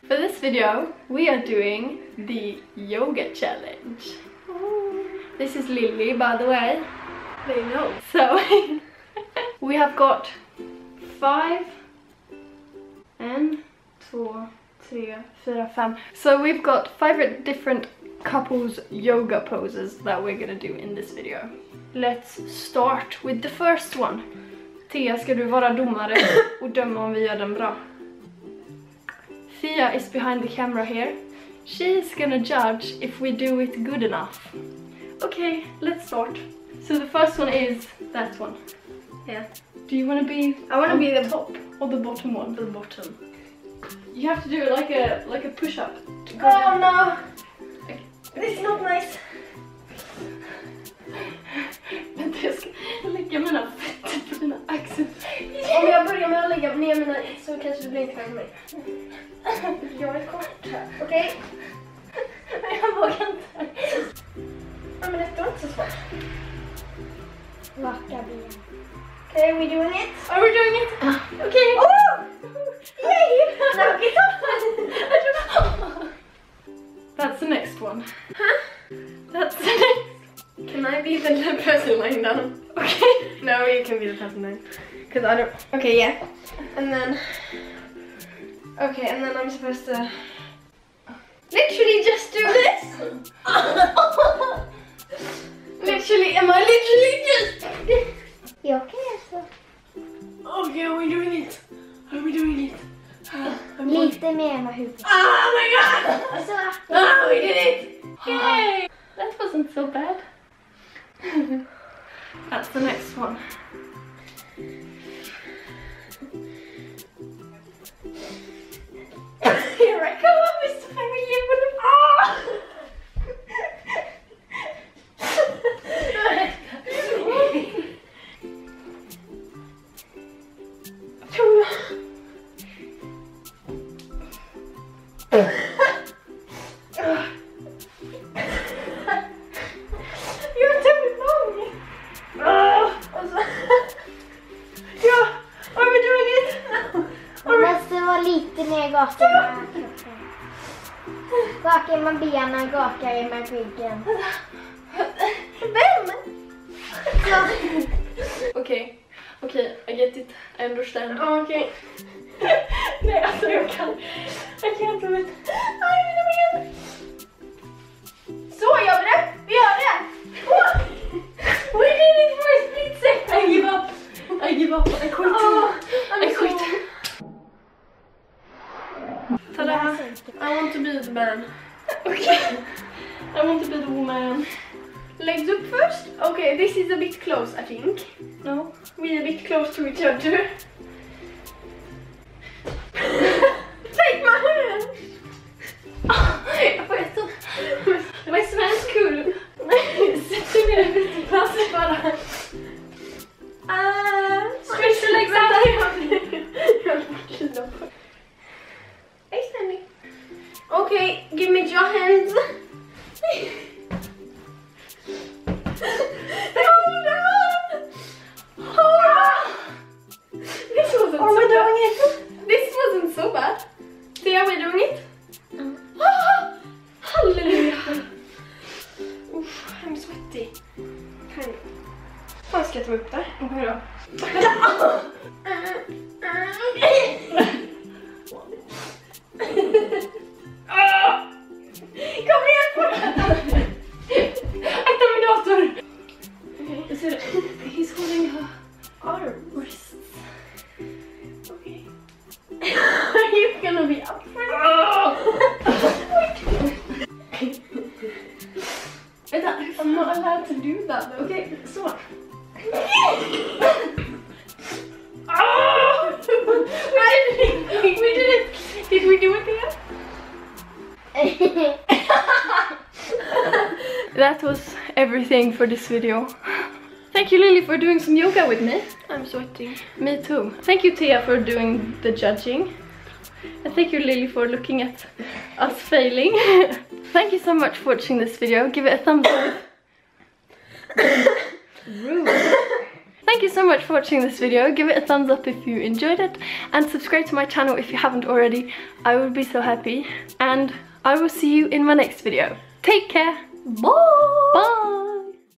For this video, we are doing the yoga challenge. This is Lily, by the way. They know. So, we have got 5 and 2, 3, 4, 5. So we've got 5 different couples yoga poses that we're gonna do in this video. Let's start with the first one. Thea, ska du vara domare och döma om vi gör den bra? Thea is behind the camera here. She's gonna judge if we do it good enough. Okay, let's start. So the first one is that one. Yeah. Do you want to be? I want to be the top or the bottom one. The bottom. You have to do it like a push-up. Oh no! This is not nice. Vänta, jag ska lägga mina fötter på dina axlar. Om jag börjar med att lägga ner mina så kanske det blir inte för mig. Jag är kort här. Okej? Jag vågar inte. Ja, men det var inte så svårt. Raka ben. Okay, are we doing it? Are we doing it? Okay. Oh! Yay! Now get up! That's the next one. Huh? That's the next. Can I be the person lying down? Okay. No, you can be the person lying. Because I don't... Okay, yeah. And then... Okay, and then I'm supposed to... Literally just do this? Literally, am I literally just... Jag kan alltså. Okay, are we doing it? Are we doing it? Lite mer med huvudet. Oh my god! Så. Oh, we did it! Yay! That wasn't so bad. That's the next one. Here I come, Mr. Family. You're too long. Yeah, are we doing it? Man måste vara lite mer gaka med kroppen. Gaka med benen, gaka med ryggen. Vem? Okay, I get it. I understand. Okej. Nej, alltså jag kan inte vet. Så gör vi det. Vi gör det. We did it for a split second. I give up. I give up. I quit. I quit. Tada! I want to be the man. Okay. I want to be the woman. Legs up first. Okay, this is a bit close, I think. No? We're a bit close to each other. Take my hand. Jag får ett det var svensk kul. Sätt dig ner lite pass bara. Stretch your legs out. Hey, Sandy. Okay, give me your hands. Hold on. Hold on. This wasn't Are so we bad. doing it? This wasn't so bad. See how we're doing it? Hallelujah. Uff, I'm sweaty. Kind of. Fan, ska jag ta upp där? Okej då. Kom igen, fortsätt! Akta min dator. Okay, so he's holding her wrists. Okay. Are you gonna be up for Vänta, I'm not allowed to do that though. Okay, så. We did it. Did we do it again? That was everything for this video. Thank you, Lily, for doing some yoga with me. I'm sweating. Me too. Thank you, Thea, for doing the judging. And thank you, Lily, for looking at us failing. Thank you so much for watching this video. Give it a thumbs up. Rude. thank you so much for watching this video. Give it a thumbs up if you enjoyed it, and subscribe to my channel if you haven't already. I would be so happy, and I will see you in my next video. Take care. Bye. Bye.